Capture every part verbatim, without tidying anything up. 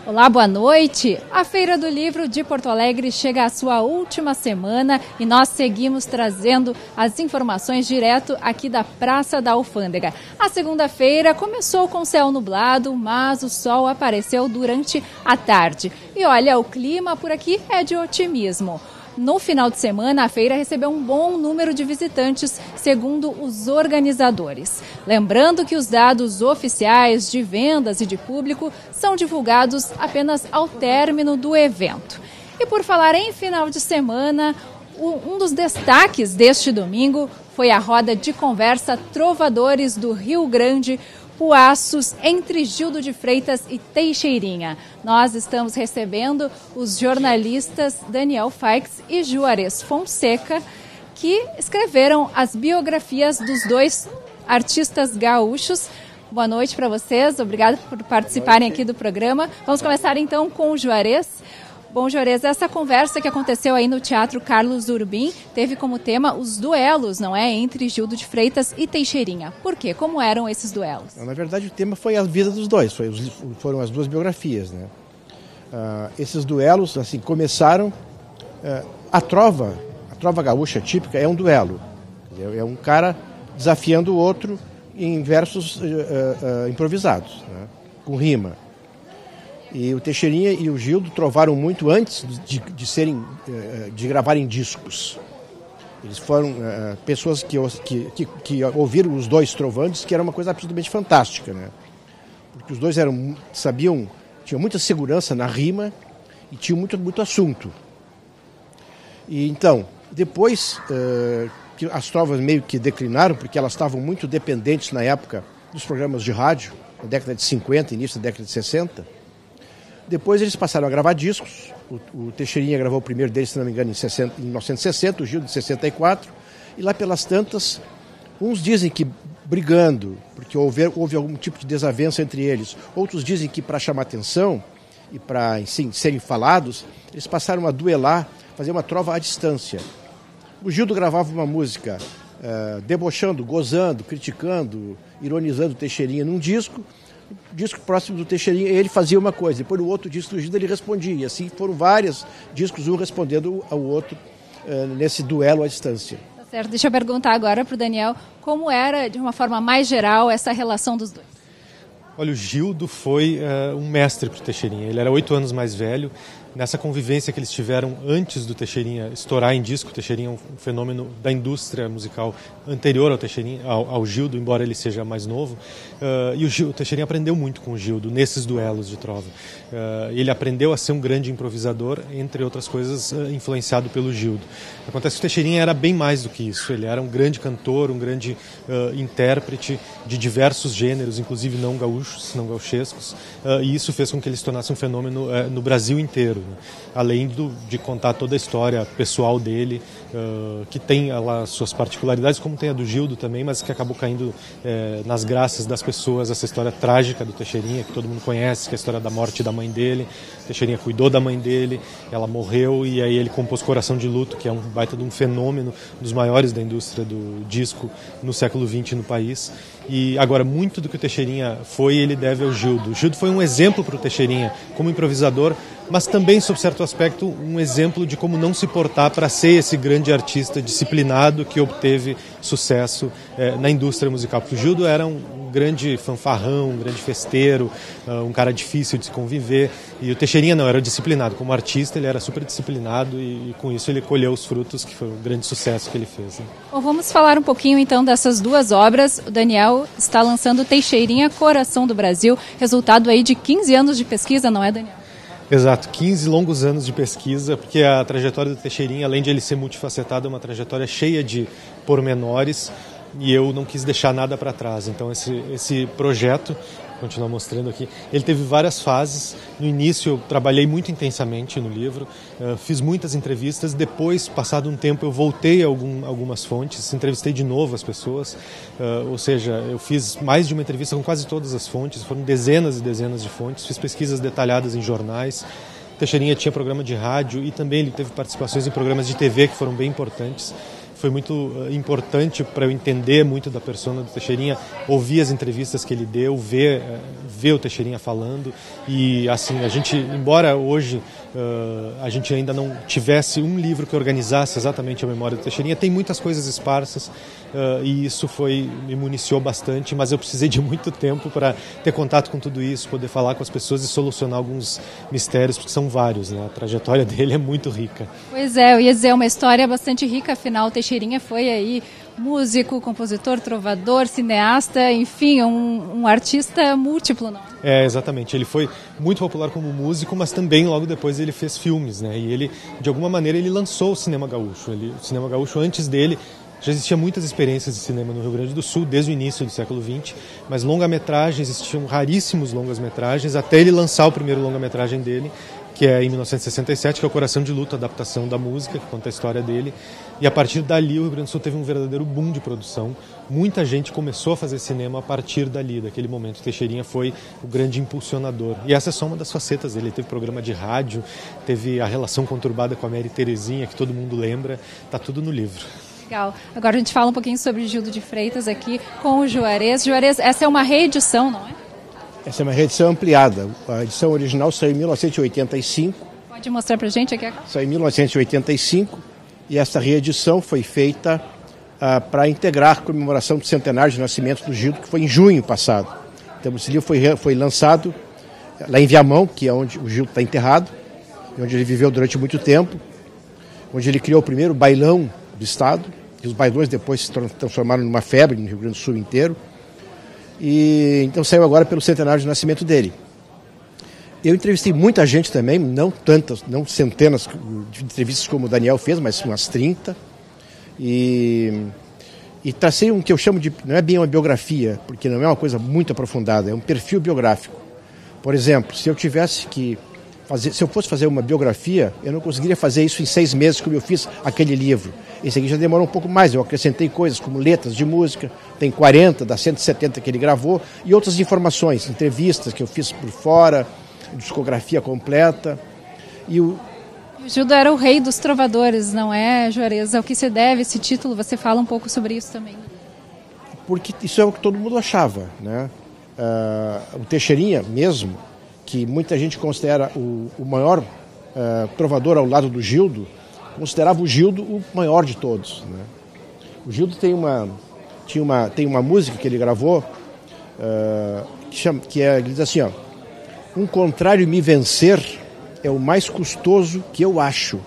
Olá, boa noite. A Feira do Livro de Porto Alegre chega à sua última semana e nós seguimos trazendo as informações direto aqui da Praça da Alfândega. A segunda-feira começou com céu nublado, mas o sol apareceu durante a tarde. E olha, o clima por aqui é de otimismo. No final de semana, a feira recebeu um bom número de visitantes, segundo os organizadores. Lembrando que os dados oficiais de vendas e de público são divulgados apenas ao término do evento. E por falar em final de semana, um dos destaques deste domingo foi a roda de conversa Trovadores do Rio Grande, Poaços, entre Gildo de Freitas e Teixeirinha. Nós estamos recebendo os jornalistas Daniel Faix e Juarez Fonseca, que escreveram as biografias dos dois artistas gaúchos. Boa noite para vocês, obrigado por participarem aqui do programa. Vamos começar então com o Juarez. Bom, Juarez, essa conversa que aconteceu aí no Teatro Carlos Urbim teve como tema os duelos, não é? Entre Gildo de Freitas e Teixeirinha. Por quê? Como eram esses duelos? Na verdade, o tema foi a vida dos dois, foi, foram as duas biografias, né? Uh, esses duelos, assim, começaram... Uh, a trova, a trova gaúcha típica é um duelo. É um cara desafiando o outro em versos uh, uh, improvisados, né? Com rima. E o Teixeirinha e o Gildo trovaram muito antes de, de, serem, de gravarem discos. Eles foram uh, pessoas que, que, que, que ouviram os dois trovantes, que era uma coisa absolutamente fantástica, né? Porque os dois eram, sabiam, tinham muita segurança na rima e tinham muito, muito assunto. E então, depois uh, que as trovas meio que declinaram, porque elas estavam muito dependentes na época dos programas de rádio, na década de cinquenta, início da década de sessenta, depois eles passaram a gravar discos. O, o Teixeirinha gravou o primeiro deles, se não me engano, em, sessenta, em mil novecentos e sessenta, o Gildo em sessenta e quatro. E lá pelas tantas, uns dizem que brigando, porque houve, houve algum tipo de desavença entre eles. Outros dizem que para chamar atenção e para, sim, serem falados, eles passaram a duelar, fazer uma trova à distância. O Gildo gravava uma música uh, debochando, gozando, criticando, ironizando o Teixeirinha num disco. O disco próximo do Teixeirinha, ele fazia uma coisa, depois no outro disco do Gildo ele respondia, e assim foram vários discos, um respondendo ao outro uh, nesse duelo à distância. Tá certo, deixa eu perguntar agora para o Daniel, como era, de uma forma mais geral, essa relação dos dois? Olha, o Gildo foi uh, um mestre para o Teixeirinha, ele era oito anos mais velho. Nessa convivência que eles tiveram antes do Teixeirinha estourar em disco, o Teixeirinha é um fenômeno da indústria musical anterior ao Teixeirinha, ao, ao Gildo, embora ele seja mais novo. Uh, e o, Gildo, o Teixeirinha aprendeu muito com o Gildo nesses duelos de trova. Uh, ele aprendeu a ser um grande improvisador, entre outras coisas, uh, influenciado pelo Gildo. Acontece que o Teixeirinha era bem mais do que isso. Ele era um grande cantor, um grande uh, intérprete de diversos gêneros, inclusive não gaúchos, não gauchescos. Uh, e isso fez com que ele se tornasse um fenômeno uh, no Brasil inteiro. Além do, de contar toda a história pessoal dele, uh, que tem lá suas particularidades, como tem a do Gildo também, mas que acabou caindo eh, nas graças das pessoas, essa história trágica do Teixeirinha, que todo mundo conhece, que é a história da morte da mãe dele. O Teixeirinha cuidou da mãe dele, ela morreu e aí ele compôs Coração de Luto, que é um baita de um fenômeno, dos maiores da indústria do disco no século vinte no país. E agora, muito do que o Teixeirinha foi, ele deve ao Gildo. O Gildo foi um exemplo para o Teixeirinha como improvisador, mas também, sob certo aspecto, um exemplo de como não se portar para ser esse grande artista disciplinado que obteve sucesso eh, na indústria musical. Porque o Gildo era um, um grande fanfarrão, um grande festeiro, uh, um cara difícil de se conviver, e o Teixeirinha não, era disciplinado. Como artista, ele era super disciplinado e, e com isso ele colheu os frutos, que foi o grande sucesso que ele fez. Né? Bom, vamos falar um pouquinho então dessas duas obras. O Daniel está lançando Teixeirinha, Coração do Brasil, resultado aí de quinze anos de pesquisa, não é, Daniel? Exato, quinze longos anos de pesquisa, porque a trajetória do Teixeirinha, além de ele ser multifacetado, é uma trajetória cheia de pormenores e eu não quis deixar nada para trás. Então esse, esse projeto, vou continuar mostrando aqui, ele teve várias fases. No início eu trabalhei muito intensamente no livro, uh, fiz muitas entrevistas, depois, passado um tempo, eu voltei a algum, algumas fontes, entrevistei de novo as pessoas, uh, ou seja, eu fiz mais de uma entrevista com quase todas as fontes, foram dezenas e dezenas de fontes, fiz pesquisas detalhadas em jornais. Teixeirinha tinha programa de rádio e também ele teve participações em programas de T V que foram bem importantes. foi muito uh, importante para eu entender muito da persona do Teixeirinha, ouvir as entrevistas que ele deu, ver, uh, ver o Teixeirinha falando. E assim, a gente, embora hoje uh, a gente ainda não tivesse um livro que organizasse exatamente a memória do Teixeirinha, tem muitas coisas esparsas uh, e isso foi, me municiou bastante, mas eu precisei de muito tempo para ter contato com tudo isso, poder falar com as pessoas e solucionar alguns mistérios, porque são vários, né? A trajetória dele é muito rica. Pois é, eu ia dizer, é uma história bastante rica, afinal o Teixeirinha foi aí músico, compositor, trovador, cineasta, enfim, um, um artista múltiplo, não? É, exatamente. Ele foi muito popular como músico, mas também logo depois ele fez filmes, né? E ele, de alguma maneira, ele lançou o cinema gaúcho. Ele, o cinema gaúcho, antes dele, já existia muitas experiências de cinema no Rio Grande do Sul, desde o início do século vinte, mas longa-metragem, existiam raríssimos longas-metragens, até ele lançar o primeiro longa-metragem dele, que é em mil novecentos e sessenta e sete, que é o Coração de Luto, adaptação da música, que conta a história dele. E a partir dali o Rio Grande do Sul teve um verdadeiro boom de produção. Muita gente começou a fazer cinema a partir dali, daquele momento. Teixeirinha foi o grande impulsionador. E essa é só uma das facetas dele. Ele teve programa de rádio, teve a relação conturbada com a Mary Terezinha, que todo mundo lembra. Está tudo no livro. Legal. Agora a gente fala um pouquinho sobre Gildo de Freitas aqui com o Juarez. Juarez, essa é uma reedição, não é? Essa é uma reedição ampliada. A edição original saiu em mil novecentos e oitenta e cinco. Pode mostrar pra gente aqui? Saiu em mil novecentos e oitenta e cinco e essa reedição foi feita uh, para integrar a comemoração do centenário de nascimento do Gildo, que foi em junho passado. Então esse livro foi, foi lançado lá em Viamão, que é onde o Gildo está enterrado, onde ele viveu durante muito tempo, onde ele criou o primeiro bailão do estado, e os bailões depois se transformaram numa febre no Rio Grande do Sul inteiro. E então saiu agora pelo centenário de nascimento dele. Eu entrevistei muita gente também, não tantas, não centenas de entrevistas como o Daniel fez, mas umas trinta. E, e tracei um que eu chamo de, não é bem uma biografia, porque não é uma coisa muito aprofundada, é um perfil biográfico. Por exemplo, se eu tivesse que fazer, se eu fosse fazer uma biografia, eu não conseguiria fazer isso em seis meses como eu fiz aquele livro. Esse aqui já demorou um pouco mais, eu acrescentei coisas como letras de música, tem quarenta das cento e setenta que ele gravou, e outras informações, entrevistas que eu fiz por fora, discografia completa. E o... o Gildo era o rei dos trovadores, não é, Juarez? Ao que se deve esse título? Você fala um pouco sobre isso também. Porque isso é o que todo mundo achava, né? Uh, o Teixeirinha mesmo, que muita gente considera o, o maior uh, trovador ao lado do Gildo, considerava o Gildo o maior de todos, né? O Gildo tem uma, tinha uma, tem uma música que ele gravou uh, que, chama, que é, ele diz assim, ó: um contrário me vencer é o mais custoso que eu acho.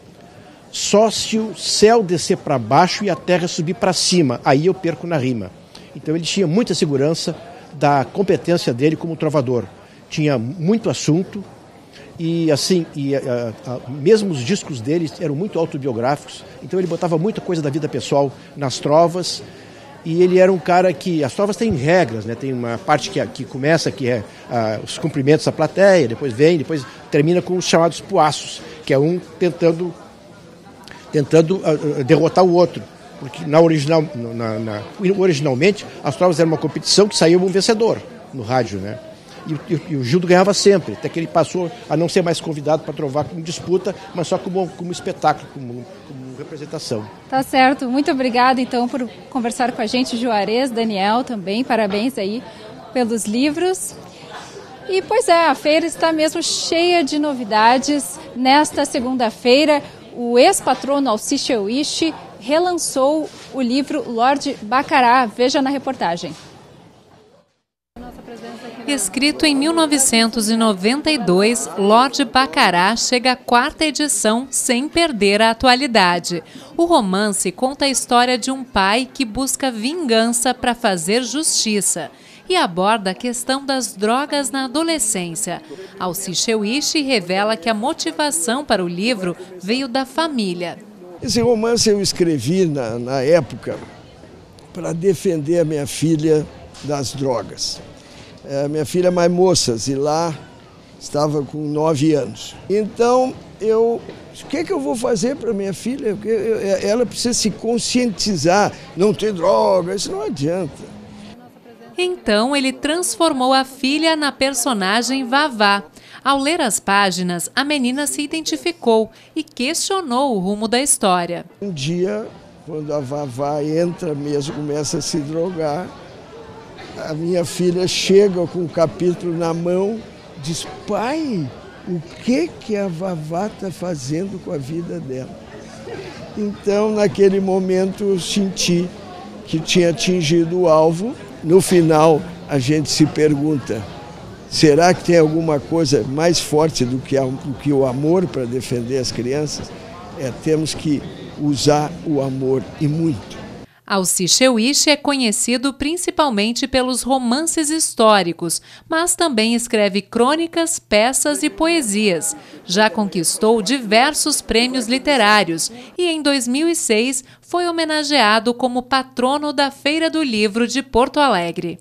Só se o céu descer para baixo e a terra subir para cima, aí eu perco na rima. Então ele tinha muita segurança da competência dele como trovador. Tinha muito assunto e assim, e, a, a, mesmo os discos dele eram muito autobiográficos, então ele botava muita coisa da vida pessoal nas trovas. E ele era um cara que... As trovas têm regras, né? Tem uma parte que, que começa, que é ah, os cumprimentos da plateia, depois vem, depois termina com os chamados poaços, que é um tentando, tentando ah, derrotar o outro. Porque na original, na, na, originalmente as trovas eram uma competição que saía um vencedor no rádio, né? E, e, e o Gildo ganhava sempre, até que ele passou a não ser mais convidado para trovar como disputa, mas só como, como espetáculo, como, como representação. Tá certo, muito obrigada então por conversar com a gente, Juarez, Daniel também, parabéns aí pelos livros. E pois é, a feira está mesmo cheia de novidades. Nesta segunda-feira, o ex-patrono Alci Cheuiche relançou o livro Lorde Bacará. Veja na reportagem. Escrito em mil novecentos e noventa e dois, Lorde Bacará chega à quarta edição sem perder a atualidade. O romance conta a história de um pai que busca vingança para fazer justiça e aborda a questão das drogas na adolescência. Alci Cheuiche revela que a motivação para o livro veio da família. Esse romance eu escrevi na, na época para defender a minha filha das drogas. É, minha filha é mais moça, Zilá, estava com nove anos. Então, eu, o que, é que eu vou fazer para minha filha? Ela precisa se conscientizar, não ter droga, isso não adianta. Então, ele transformou a filha na personagem Vavá. Ao ler as páginas, a menina se identificou e questionou o rumo da história. Um dia, quando a Vavá entra mesmo, começa a se drogar, a minha filha chega com o capítulo na mão, diz: pai, o que que a Vavá está fazendo com a vida dela? Então, naquele momento, eu senti que tinha atingido o alvo. No final, a gente se pergunta: será que tem alguma coisa mais forte do que, a, do que o amor para defender as crianças? É, temos que usar o amor e muito. Alci Cheuich é conhecido principalmente pelos romances históricos, mas também escreve crônicas, peças e poesias. Já conquistou diversos prêmios literários e, em dois mil e seis, foi homenageado como patrono da Feira do Livro de Porto Alegre.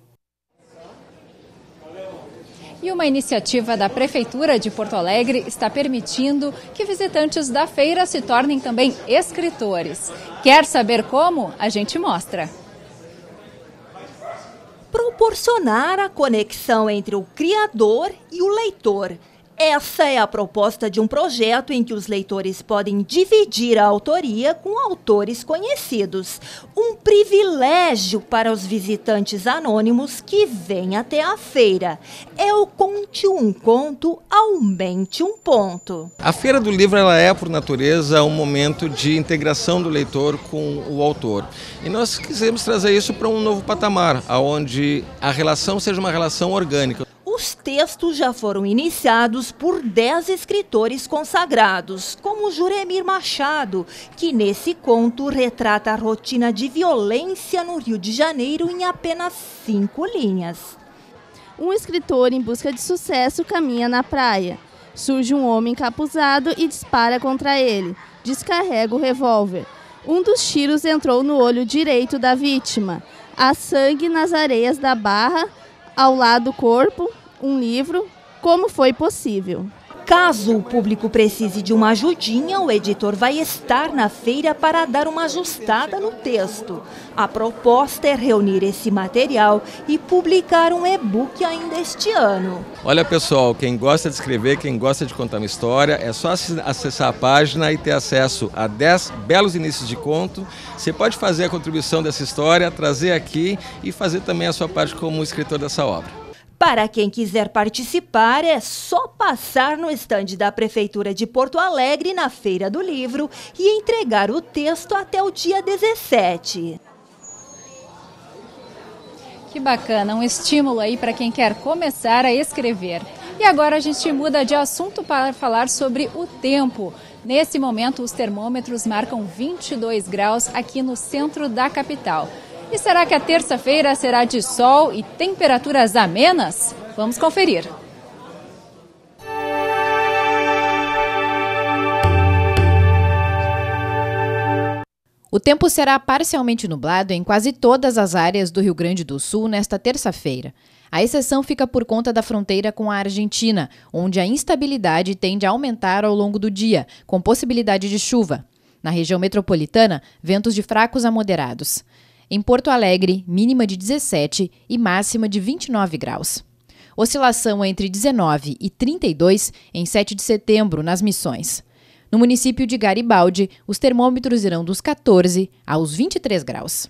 E uma iniciativa da Prefeitura de Porto Alegre está permitindo que visitantes da feira se tornem também escritores. Quer saber como? A gente mostra. Proporcionar a conexão entre o criador e o leitor. Essa é a proposta de um projeto em que os leitores podem dividir a autoria com autores conhecidos. Um privilégio para os visitantes anônimos que vêm até a feira. É o Conte um Conto, Aumente um Ponto. A Feira do Livro ela é, por natureza, um momento de integração do leitor com o autor. E nós quisemos trazer isso para um novo patamar, onde a relação seja uma relação orgânica. Os textos já foram iniciados por dez escritores consagrados, como Juremir Machado, que nesse conto retrata a rotina de violência no Rio de Janeiro em apenas cinco linhas. Um escritor em busca de sucesso caminha na praia. Surge um homem encapuzado e dispara contra ele. Descarrega o revólver. Um dos tiros entrou no olho direito da vítima. Há sangue nas areias da barra, ao lado do corpo. Um livro, como foi possível? Caso o público precise de uma ajudinha, o editor vai estar na feira para dar uma ajustada no texto. A proposta é reunir esse material e publicar um e-book ainda este ano. Olha, pessoal, quem gosta de escrever, quem gosta de contar uma história, é só acessar a página e ter acesso a dez belos inícios de conto. Você pode fazer a contribuição dessa história, trazer aqui e fazer também a sua parte como escritor dessa obra. Para quem quiser participar, é só passar no estande da Prefeitura de Porto Alegre na Feira do Livro e entregar o texto até o dia dezessete. Que bacana, um estímulo aí para quem quer começar a escrever. E agora a gente muda de assunto para falar sobre o tempo. Nesse momento, os termômetros marcam vinte e dois graus aqui no centro da capital. E será que a terça-feira será de sol e temperaturas amenas? Vamos conferir. O tempo será parcialmente nublado em quase todas as áreas do Rio Grande do Sul nesta terça-feira. A exceção fica por conta da fronteira com a Argentina, onde a instabilidade tende a aumentar ao longo do dia, com possibilidade de chuva. Na região metropolitana, ventos de fracos a moderados. Em Porto Alegre, mínima de dezessete e máxima de vinte e nove graus. Oscilação entre dezenove e trinta e dois em sete de setembro nas Missões. No município de Garibaldi, os termômetros irão dos quatorze aos vinte e três graus.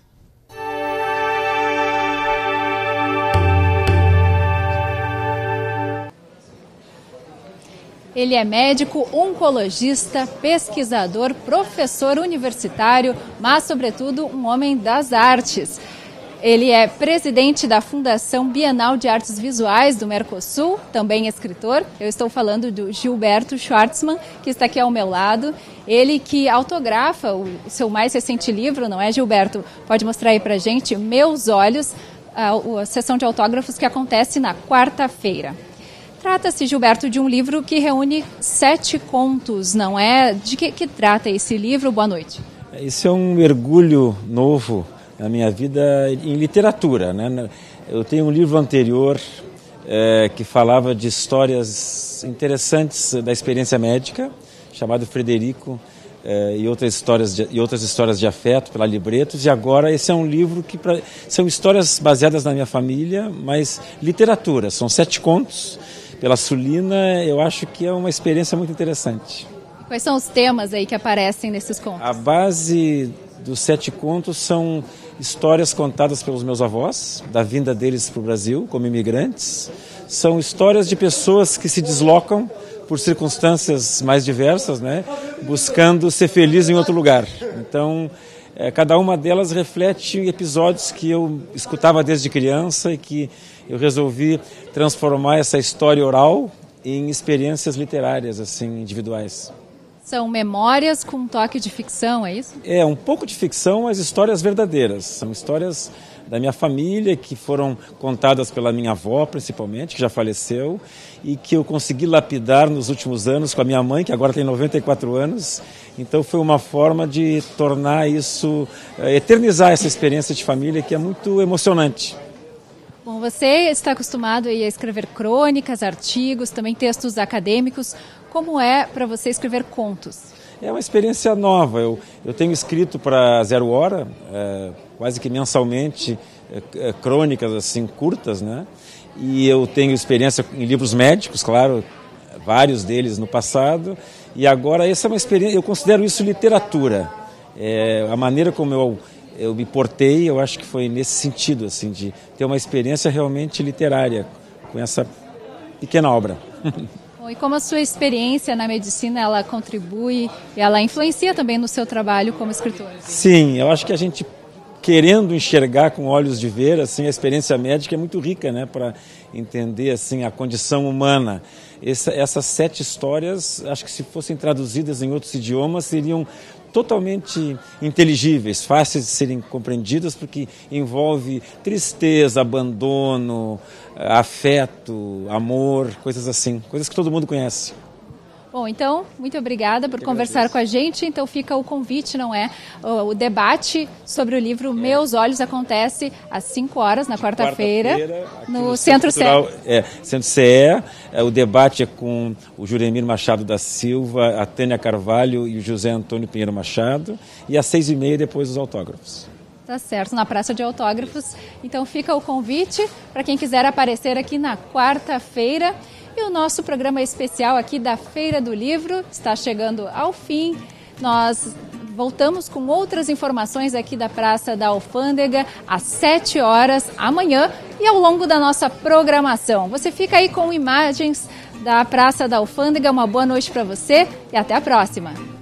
Ele é médico, oncologista, pesquisador, professor universitário, mas, sobretudo, um homem das artes. Ele é presidente da Fundação Bienal de Artes Visuais do Mercosul, também escritor. Eu estou falando do Gilberto Schwartzman, que está aqui ao meu lado. Ele que autografa o seu mais recente livro, não é, Gilberto? Pode mostrar aí pra gente, Meus Olhos, a, a sessão de autógrafos que acontece na quarta-feira. Trata-se, Gilberto, de um livro que reúne sete contos, não é? De que, que trata esse livro? Boa noite. Esse é um mergulho novo na minha vida em literatura, né? Eu tenho um livro anterior é, que falava de histórias interessantes da experiência médica, chamado Frederico é, e, outras histórias de, e outras histórias de afeto, pela Libretos, e agora esse é um livro que pra, são histórias baseadas na minha família, mas literatura, são sete contos, pela Sulina. Eu acho que é uma experiência muito interessante. Quais são os temas aí que aparecem nesses contos? A base dos sete contos são histórias contadas pelos meus avós, da vinda deles para o Brasil como imigrantes. São histórias de pessoas que se deslocam por circunstâncias mais diversas, né, buscando ser feliz em outro lugar. Então, é, cada uma delas reflete episódios que eu escutava desde criança e que eu resolvi transformar essa história oral em experiências literárias, assim, individuais. São memórias com um toque de ficção, é isso? É, um pouco de ficção, mas histórias verdadeiras. São histórias da minha família, que foram contadas pela minha avó, principalmente, que já faleceu, e que eu consegui lapidar nos últimos anos com a minha mãe, que agora tem noventa e quatro anos. Então foi uma forma de tornar isso, eternizar essa experiência de família, que é muito emocionante. Bom, você está acostumado aí a escrever crônicas, artigos, também textos acadêmicos. Como é para você escrever contos? É uma experiência nova. Eu, eu tenho escrito para Zero Hora, é, quase que mensalmente, é, é, crônicas assim curtas, né? E eu tenho experiência em livros médicos, claro, vários deles no passado. E agora essa é uma experiência, eu considero isso literatura. É, a maneira como eu eu me portei, eu acho que foi nesse sentido, assim, de ter uma experiência realmente literária com essa pequena obra. Bom, e como a sua experiência na medicina, ela contribui, ela influencia também no seu trabalho como escritor? Sim, eu acho que a gente, querendo enxergar com olhos de ver, assim, a experiência médica é muito rica, né, para entender, assim, a condição humana. Essa, essas sete histórias, acho que se fossem traduzidas em outros idiomas, seriam totalmente inteligíveis, fáceis de serem compreendidas, porque envolve tristeza, abandono, afeto, amor, coisas assim, coisas que todo mundo conhece. Bom, então, muito obrigada por conversar com a gente. Então fica o convite, não é? O, o debate sobre o livro Meus Olhos acontece às cinco horas, na quarta-feira, quarta no, no Centro C E. É, Centro C E. É, o debate é com o Juremir Machado da Silva, a Tânia Carvalho e o José Antônio Pinheiro Machado. E às seis e meia, depois os autógrafos. Tá certo, na Praça de Autógrafos. Então fica o convite para quem quiser aparecer aqui na quarta-feira. E o nosso programa especial aqui da Feira do Livro está chegando ao fim. Nós voltamos com outras informações aqui da Praça da Alfândega às sete horas amanhã e ao longo da nossa programação. Você fica aí com imagens da Praça da Alfândega. Uma boa noite para você e até a próxima.